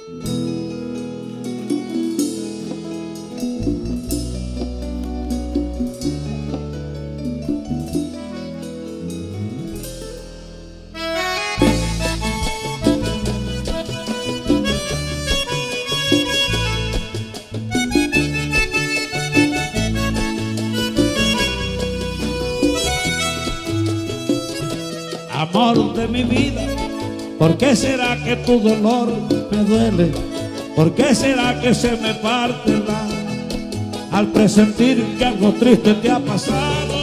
Amor de mi vida, ¿por qué será que tu dolor me duele? ¿Por qué será que se me parte el alma al presentir que algo triste te ha pasado?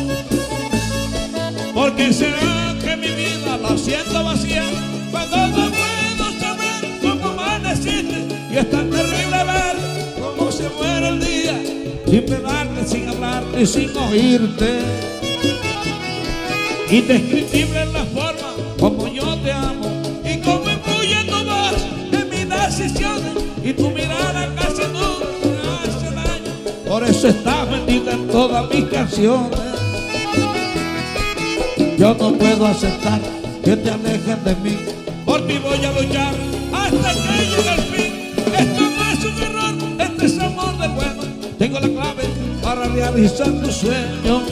¿Por qué será que mi vida la siento vacía cuando no puedo saber cómo amaneciste? Y es tan terrible ver cómo se muere el día sin pegarte, sin hablarte, sin oírte. Indescriptible en la forma como yo te amo y como influye tu voz en mis decisiones y tu mirada casi nunca me hace daño. Por eso estás metida en todas mis canciones. Yo no puedo aceptar que te alejes de mí. Por ti voy a luchar hasta que llegue el fin. Esto no es un error, este es amor del bueno. Tengo la clave para realizar tu sueño.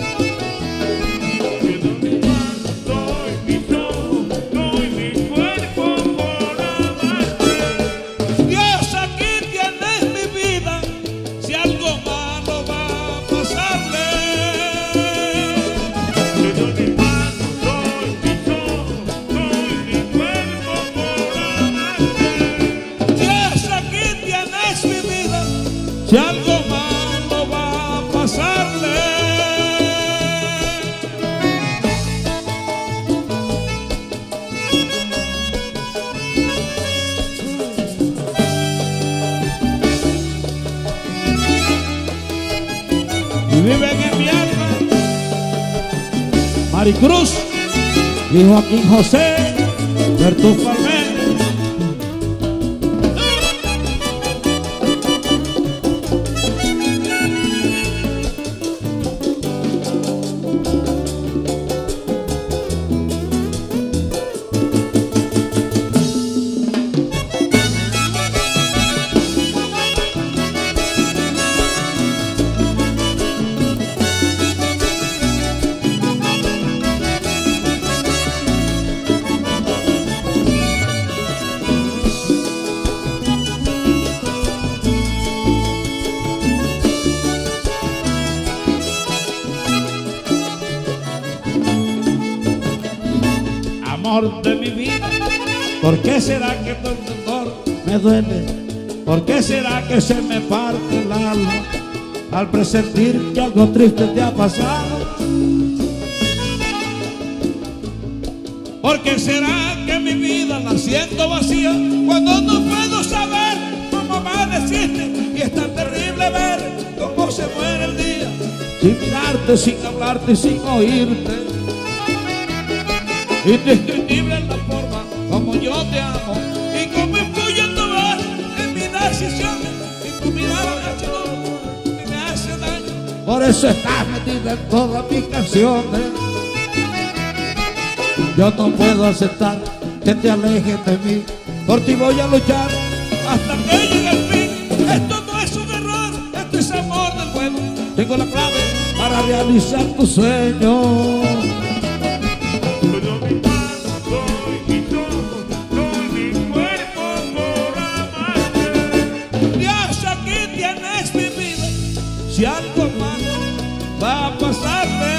Si algo malo va a pasarle, y viven en mi alma Maricruz y Joaquín José Bertufo Almeida. Amor de mi vida, ¿por qué será que tu dolor me duele? ¿Por qué será que se me parte el alma al presentir que algo triste te ha pasado? ¿Por qué será que mi vida la siento vacía cuando no puedo saber cómo amaneciste? Y es tan terrible ver cómo se muere el día sin mirarte, sin hablarte, sin oírte. Indescriptible en la forma como yo te amo y como influye tu voz en mis decisiones y tu mirada me hace daño. Por eso estás metida en todas mis canciones. Yo no puedo aceptar que te alejes de mí. Por ti voy a luchar hasta que llegue el fin. Esto no es un error, esto es amor del bueno. Tengo la clave para realizar tu sueño. Si algo malo va a pasarme,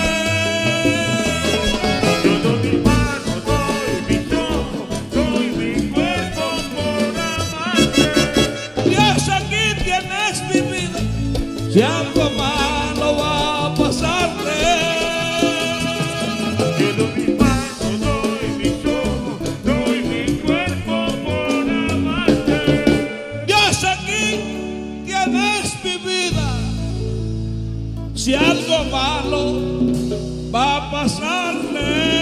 yo doy mi mano, doy mis ojos, doy mi cuerpo por amarte. Dios, aquí tienes mi vida. Si algo malo va a pasarme, yo doy mi mano, doy mis ojos, doy mi cuerpo por amarte. Dios, aquí tienes mi vida. Si algo malo va a pasarle.